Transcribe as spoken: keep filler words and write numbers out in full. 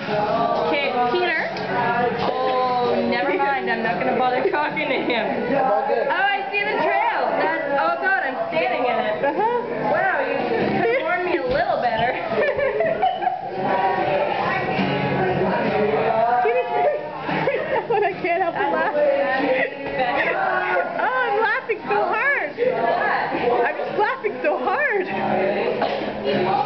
Okay, Peter. Oh, never mind. I'm not gonna bother talking to him. Oh, I see the trail. That's, oh God, I'm standing in it. Uh-huh. Wow, you could have warned me a little better. Peter's very, I can't help but laugh. Oh, I'm laughing so hard. I'm just laughing so hard.